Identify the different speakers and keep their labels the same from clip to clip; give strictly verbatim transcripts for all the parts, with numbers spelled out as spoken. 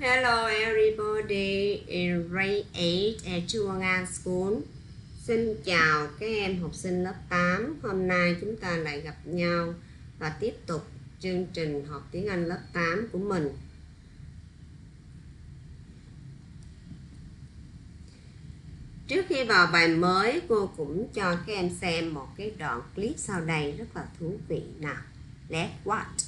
Speaker 1: Hello everybody in grade eight at Chuang An School. Xin chào các em học sinh lớp tám. Hôm nay chúng ta lại gặp nhau và tiếp tục chương trình học tiếng Anh lớp tám của mình. Trước khi vào bài mới, cô cũng cho các em xem một cái đoạn clip sau đây rất là thú vị nào. Let's watch.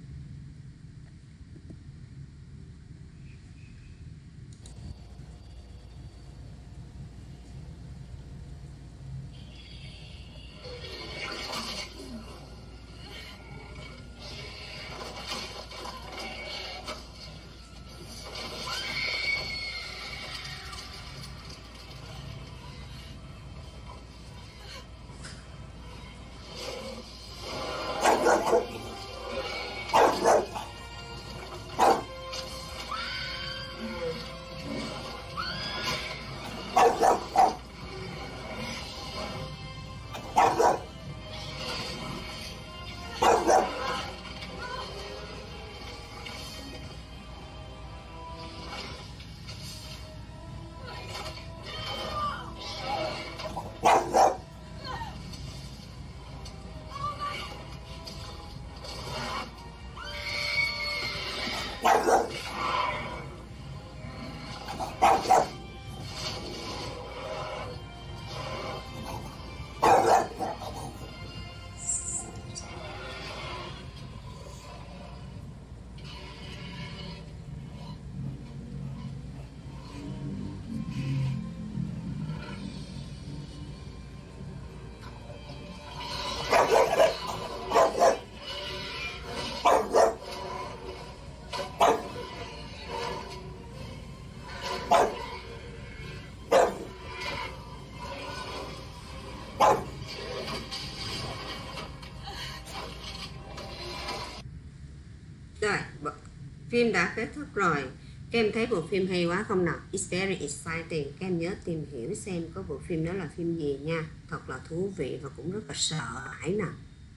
Speaker 1: Rồi, phim đã kết thúc rồi. Các em thấy bộ phim hay quá không nào? It's very exciting. Các em nhớ tìm hiểu xem có bộ phim đó là phim gì nha. Thật là thú vị và cũng rất là sợ hãi nào.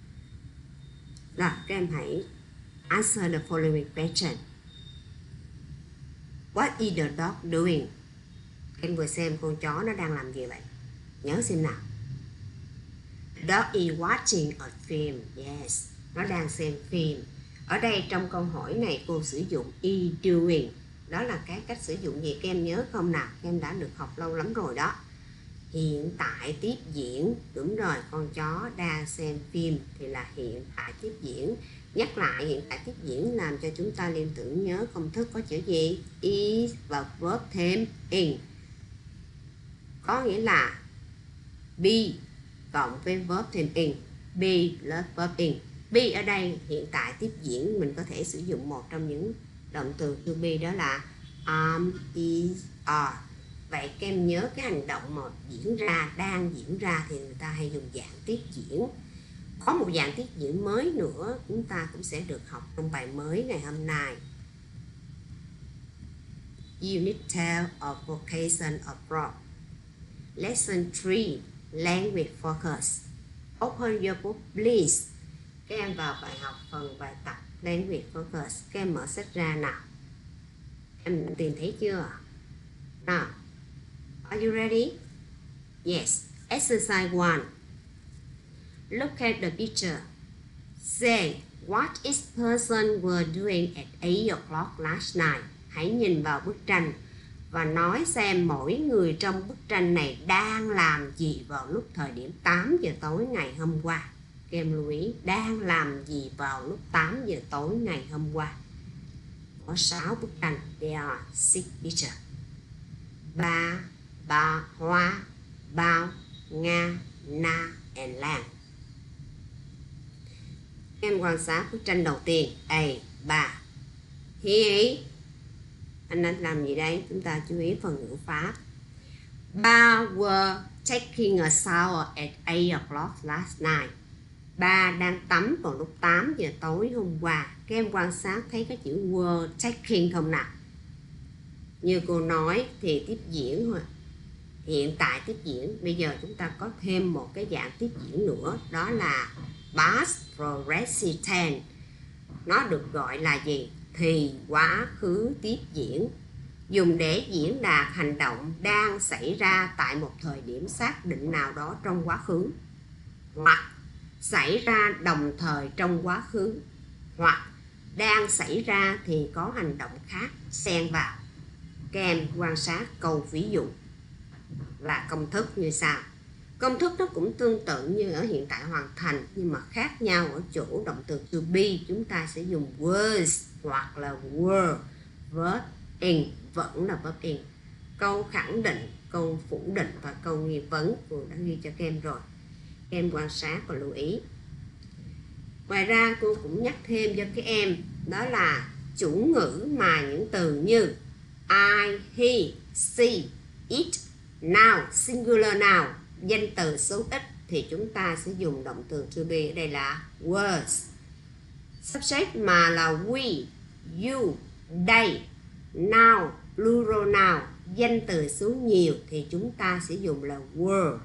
Speaker 1: Rồi, các em hãy answer the following question. What is the dog doing? Các em vừa xem con chó nó đang làm gì vậy? Nhớ xem nào. Dog is watching a film. Yes, nó đang xem phim. Ở đây trong câu hỏi này cô sử dụng is doing. Đó là cái cách sử dụng gì các em nhớ không nào? Các em đã được học lâu lắm rồi đó. Hiện tại tiếp diễn. Đúng rồi, con chó đang xem phim thì là hiện tại tiếp diễn. Nhắc lại hiện tại tiếp diễn làm cho chúng ta liên tưởng nhớ công thức có chữ gì? Is và verb thêm in. Có nghĩa là be cộng với verb thêm in. Be plus verb in. Be ở đây hiện tại tiếp diễn mình có thể sử dụng một trong những động từ to be, đó là am, is, are. Vậy các em nhớ cái hành động mà diễn ra, đang diễn ra thì người ta hay dùng dạng tiếp diễn. Có một dạng tiếp diễn mới nữa chúng ta cũng sẽ được học trong bài mới ngày hôm nay. Unit ten of Vocation Abroad. Lesson three, Language Focus. Open your book please. Các em vào bài học phần bài tập Language Focus. Các em mở sách ra nào. Em tìm thấy chưa? Nào. Are you ready? Yes. Exercise one. Look at the picture. Say what each person were doing at eight o'clock last night. Hãy nhìn vào bức tranh và nói xem mỗi người trong bức tranh này đang làm gì vào lúc thời điểm tám giờ tối ngày hôm qua. Các em lưu ý, đang làm gì vào lúc tám giờ tối ngày hôm qua. Có sáu bức tranh. There are six pictures. Ba, Ba, Hoa, Bao, Nga, Na and Lan. Các em quan sát bức tranh đầu tiên. A, Ba. He, anh đang làm gì đây? Chúng ta chú ý phần ngữ pháp. Ba were taking a shower at eight o'clock last night. Ba đang tắm vào lúc tám giờ tối hôm qua. Các em quan sát thấy cái chữ were taking không nào? Như cô nói thì tiếp diễn thôi. Hiện tại tiếp diễn. Bây giờ chúng ta có thêm một cái dạng tiếp diễn nữa. Đó là past progressive tense. Nó được gọi là gì? thì quá khứ tiếp diễn, dùng để diễn đạt hành động đang xảy ra tại một thời điểm xác định nào đó trong quá khứ, hoặc xảy ra đồng thời trong quá khứ, hoặc đang xảy ra thì có hành động khác xen vào. Các em quan sát câu ví dụ và công thức như sau. Công thức nó cũng tương tự như ở hiện tại hoàn thành, nhưng mà khác nhau ở chỗ động từ to be chúng ta sẽ dùng was hoặc là were. Verb in vẫn là verb in. Câu khẳng định, câu phủ định và câu nghi vấn cô đã ghi cho các em rồi. Các em quan sát và lưu ý. Ngoài ra cô cũng nhắc thêm cho các em, đó là chủ ngữ mà những từ như I, he, she, it, noun, singular noun, danh từ số ít thì chúng ta sẽ dùng động từ to be, ở đây là was. Subject mà là we, you, they, noun, plural noun, danh từ số nhiều thì chúng ta sẽ dùng là were.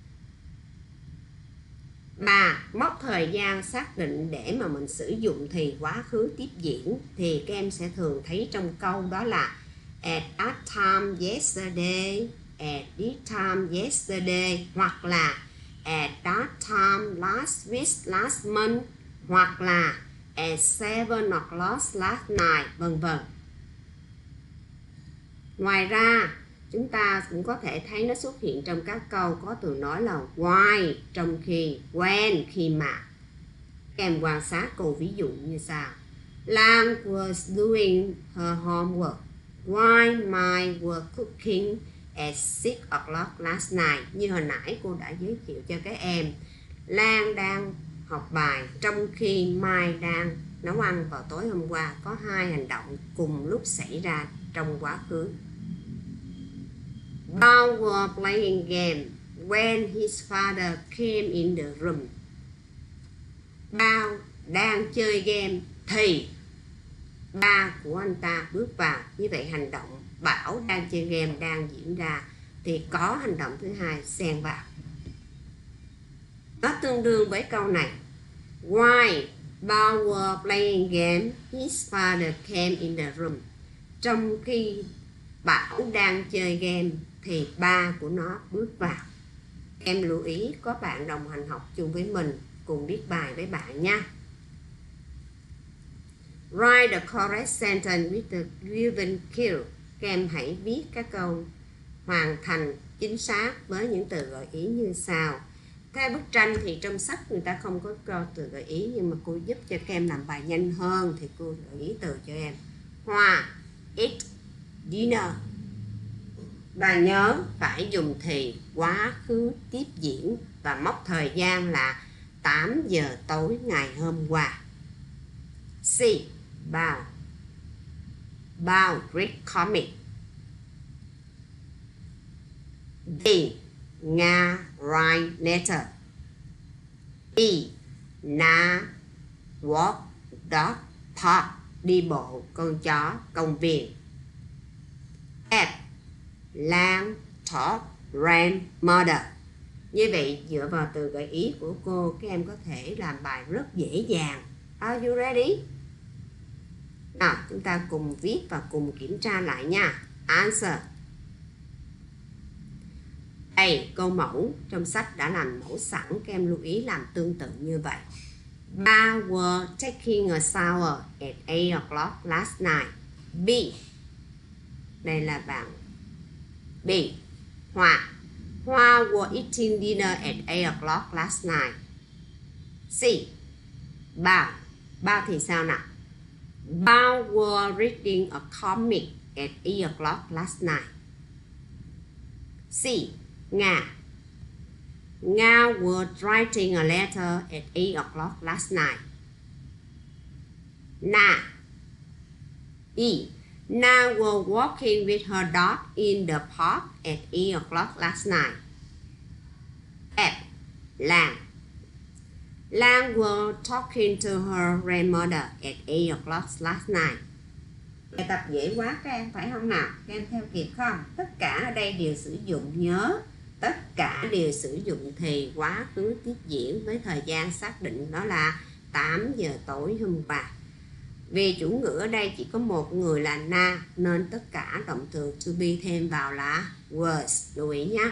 Speaker 1: Ba, mốc thời gian xác định để mà mình sử dụng thì quá khứ tiếp diễn thì các em sẽ thường thấy trong câu đó là at that time yesterday, at this time yesterday, hoặc là at that time last week, last month, hoặc là at seven o'clock last night, vân vân. Ngoài ra chúng ta cũng có thể thấy nó xuất hiện trong các câu có từ nói là why, trong khi when, khi mà. Các em quan sát câu ví dụ như sau. Lan was doing her homework while mine were cooking at six o'clock last night. Như hồi nãy cô đã giới thiệu cho các em, Lan đang học bài trong khi Mai đang nấu ăn vào tối hôm qua. Có hai hành động cùng lúc xảy ra trong quá khứ. Bao were playing game when his father came in the room. Bao đang chơi game thì ba của anh ta bước vào. Như vậy hành động Bảo đang chơi game đang diễn ra thì có hành động thứ hai xen vào. Nó tương đương với câu này. While Bao were playing game, his father came in the room. Trong khi Bảo đang chơi game thì ba của nó bước vào. Em lưu ý có bạn đồng hành học chung với mình cùng viết bài với bạn nha. Write the correct sentence with the given cue. Các em hãy viết các câu hoàn thành chính xác với những từ gợi ý như sau. Theo bức tranh thì trong sách người ta không có câu từ gợi ý, nhưng mà cô giúp cho các em làm bài nhanh hơn thì cô gợi ý từ cho em. Hoa, eat, dinner. Và nhớ phải dùng thì quá khứ tiếp diễn và mốc thời gian là tám giờ tối ngày hôm qua. C. Bao. Bao read comic. D. Nga write letter. E. Na walk dog park, đi bộ con chó công viên. F. Lan talk grandmother. Như vậy dựa vào từ gợi ý của cô, các em có thể làm bài rất dễ dàng. Are you ready? Nào, chúng ta cùng viết và cùng kiểm tra lại nha. Answer. A. Câu mẫu trong sách đã làm mẫu sẵn, các em lưu ý làm tương tự như vậy. Ba were taking a shower at eight o'clock last night. B. Đây là bạn B. Hoa. Hoa were eating dinner at eight o'clock last night. C. Bao. Bao thì sao nào? Bao were reading a comic at eight o'clock last night. C. Nga. Nga was writing a letter at eight o'clock last night. Na. E. Na was walking with her dog in the park at eight o'clock last night. F. Lan. Lan was talking to her grandmother at eight o'clock last night. Bài tập dễ quá các em phải không nào? Các em theo kịp không? Tất cả ở đây đều sử dụng, nhớ tất cả đều sử dụng thì quá khứ tiếp diễn với thời gian xác định đó là tám giờ tối hôm qua. Vì chủ ngữ ở đây chỉ có một người là na, nên tất cả động từ to be thêm vào là was. Lưu ý nhé.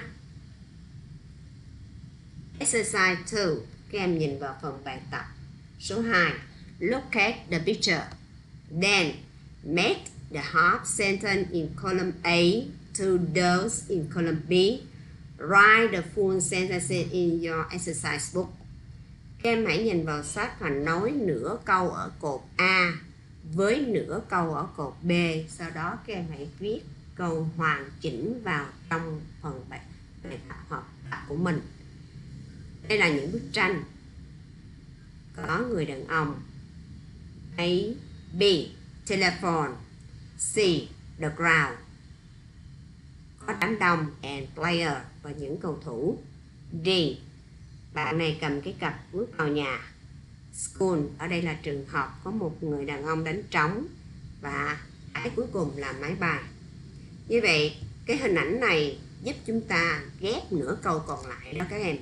Speaker 1: Exercise hai. Các em nhìn vào phần bài tập. Số hai. Look at the picture. Then make the half sentence in column A to those in column B. Write the full sentences in your exercise book. Các em hãy nhìn vào sách và nối nửa câu ở cột A với nửa câu ở cột B. Sau đó các em hãy viết câu hoàn chỉnh vào trong phần bài tập học tập của mình. Đây là những bức tranh. Có người đàn ông. A, B, telephone. C, the crowd. Có đám đông and player và những cầu thủ. D, bạn này cầm cái cặp bước vào nhà. School, ở đây là trường học, có một người đàn ông đánh trống. Và cái cuối cùng là máy bay. Như vậy, cái hình ảnh này giúp chúng ta ghép nửa câu còn lại đó các em.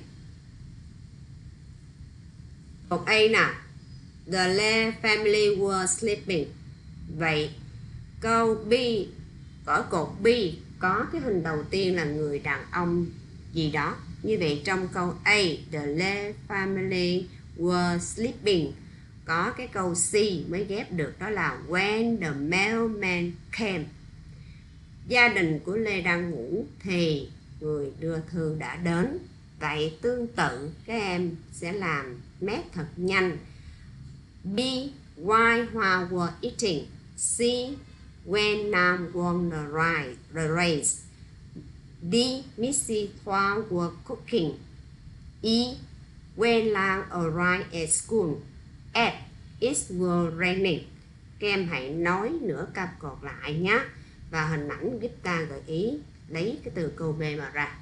Speaker 1: Cột A nào. The Lê family were sleeping. Vậy, câu B, ở cột B có cái hình đầu tiên là người đàn ông gì đó. Như vậy trong câu A, the Lê family were sleeping, có cái câu C mới ghép được, đó là when the mailman came. Gia đình của Lê đang ngủ thì người đưa thư đã đến. Vậy tương tự các em sẽ làm mét thật nhanh. B, why Hoa were eating. C, when Nam won the race. The race. D, Missy Thoa were cooking. E, when Lang arrived at school. F, it was raining. Các em hãy nói nửa câu còn lại nhé. Và hình ảnh giúp ta gợi ý lấy cái từ câu B mà ra.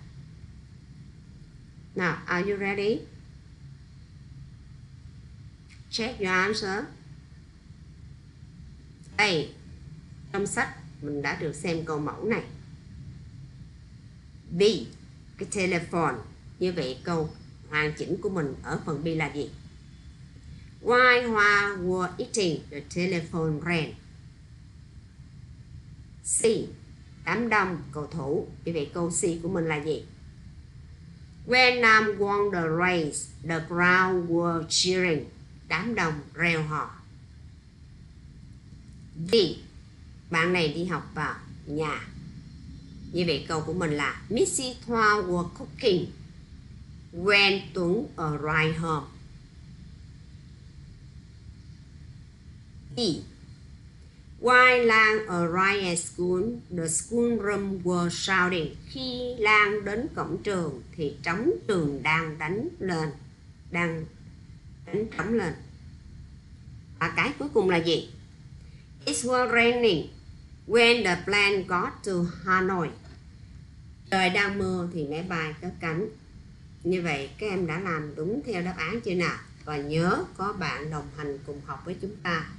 Speaker 1: Now, are you ready? Check your answer. Đây, trong sách mình đã được xem câu mẫu này. B, cái telephone. Như vậy câu hoàn chỉnh của mình ở phần B là gì? While Hoa were eating, the telephone rang. C, đám đông, cầu thủ. Như vậy câu C của mình là gì? When Nam won the race, the crowd were cheering. Đám đông reo hò. D, bạn này đi học vào nhà. Như vậy câu của mình là Missy Thoa were cooking when Tuấn arrived home. E, while Lan arrived at school, the school room was shouting. Khi Lan đến cổng trường thì trống trường đang đánh lên, đang đánh trống lên. Và cái cuối cùng là gì? It was raining when the plane got to Hanoi. Trời đang mưa thì máy bay cất cánh. Như vậy các em đã làm đúng theo đáp án chưa nào? Và nhớ có bạn đồng hành cùng học với chúng ta.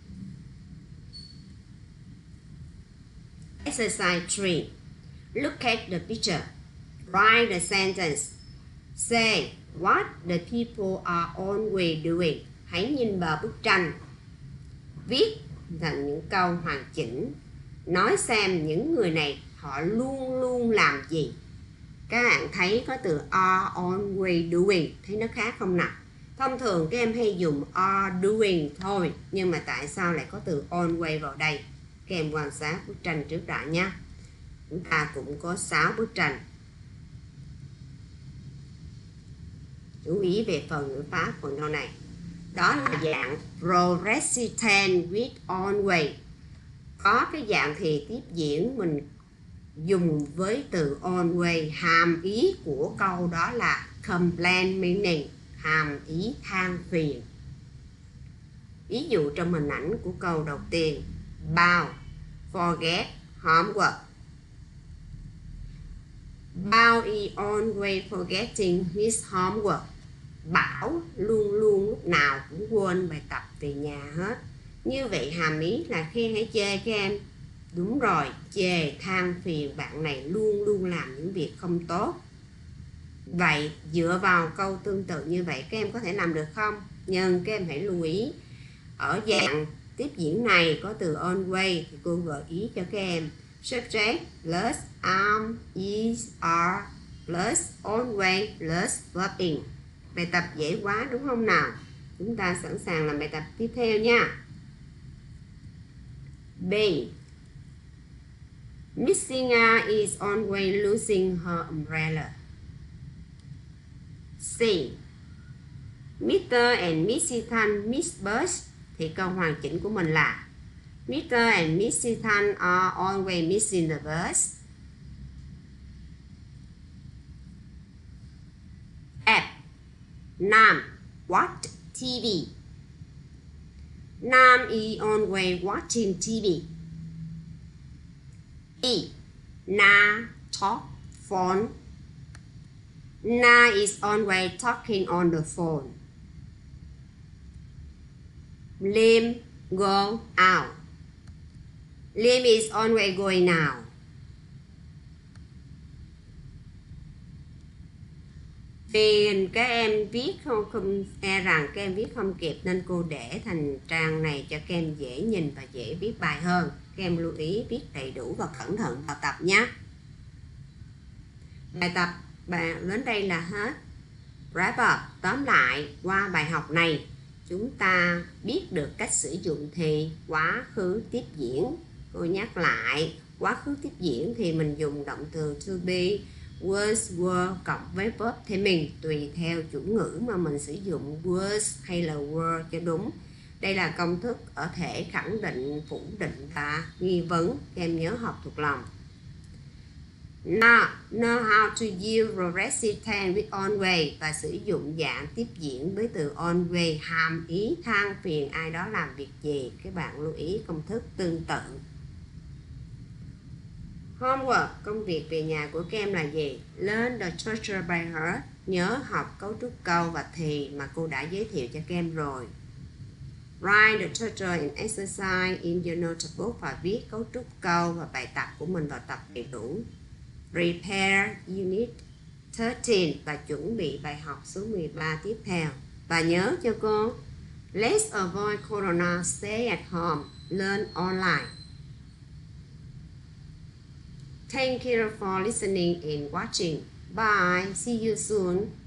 Speaker 1: Exercise ba. Look at the picture. Write the sentence. Say what the people are always doing. Hãy nhìn vào bức tranh. Viết thành những câu hoàn chỉnh. Nói xem những người này họ luôn luôn làm gì. Các bạn thấy có từ are always doing. Thấy nó khác không nào? Thông thường các em hay dùng are doing thôi. Nhưng mà tại sao lại có từ always vào đây? Các em quan sát bức tranh trước đã nhé. Chúng ta cũng có sáu bức tranh. Chú ý về phần ngữ pháp phần câu này. Đó là dạng progressive tense with always. Có cái dạng thì tiếp diễn mình dùng với từ always. Hàm ý của câu đó là complain meaning, hàm ý than phiền. Ví dụ trong hình ảnh của câu đầu tiên, Bao forget homework. Bao is always forgetting his homework. Bảo luôn luôn lúc nào cũng quên bài tập về nhà hết. Như vậy hàm ý là khi hãy chê các em. Đúng rồi, chê than phiền bạn này luôn luôn làm những việc không tốt. Vậy dựa vào câu tương tự như vậy các em có thể làm được không? Nhưng các em hãy lưu ý ở dạng tiếp diễn này có từ always thì cô gợi ý cho các em subject plus am, is, are plus always plus verb in. Bài tập dễ quá đúng không nào? Chúng ta sẵn sàng làm bài tập tiếp theo nha. B. Miss Singa is always losing her umbrella. C. mister and missus Tan miss bus. Thì câu hoàn chỉnh của mình là mister and missus Tan are always missing the bus. F. Nam watch ti vi. Nam is always watching ti vi. E. Na talk phone. Na is always talking on the phone. Lim go out. Lim is always going out. Vì các em viết không không e rằng các em viết không kịp nên cô để thành trang này cho các em dễ nhìn và dễ viết bài hơn. Các em lưu ý viết đầy đủ và cẩn thận vào tập nhé. Bài tập bạn đến đây là hết. Wrap up, tóm lại qua bài học này chúng ta biết được cách sử dụng thì quá khứ tiếp diễn. Cô nhắc lại, quá khứ tiếp diễn thì mình dùng động từ to be, was, were cộng với verb thêm mình tùy theo chủ ngữ mà mình sử dụng was hay là were cho đúng. Đây là công thức ở thể khẳng định, phủ định và nghi vấn. Các em nhớ học thuộc lòng. Now, know how to use progressive tense with always và sử dụng dạng tiếp diễn với từ always hàm ý than phiền ai đó làm việc gì. Các bạn lưu ý công thức tương tự. Homework, công việc về nhà của các em là gì? Learn the structure by heart. Nhớ học cấu trúc câu và thì mà cô đã giới thiệu cho các em rồi. Write the structure and exercise in your notebook và viết cấu trúc câu và bài tập của mình vào tập đầy đủ. Prepare unit mười ba và chuẩn bị bài học số mười ba tiếp theo. Và nhớ cho cô, let's avoid corona, stay at home, learn online. Thank you for listening and watching. Bye. See you soon.